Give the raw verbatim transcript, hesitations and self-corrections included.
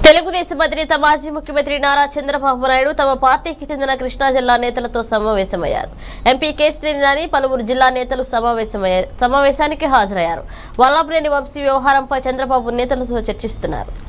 తెలుగుదేశం అధినేత మాజీ ముఖ్యమంత్రి నారా చంద్రబాబు నాయుడు తమ పార్టీకి చెందిన కృష్ణా జిల్లా నేతలతో సమావేశమయ్యారు. ఎంపీ కేసీఆర్ నాని పలువురు జిల్లా నేతలు సమావేశమయ్యారు. సమావేశానికి హాజరయ్యారు. వల్లభనేని వంశీ వ్యవహారంపై చంద్రబాబు నేతలతో చర్చిస్తున్నారు.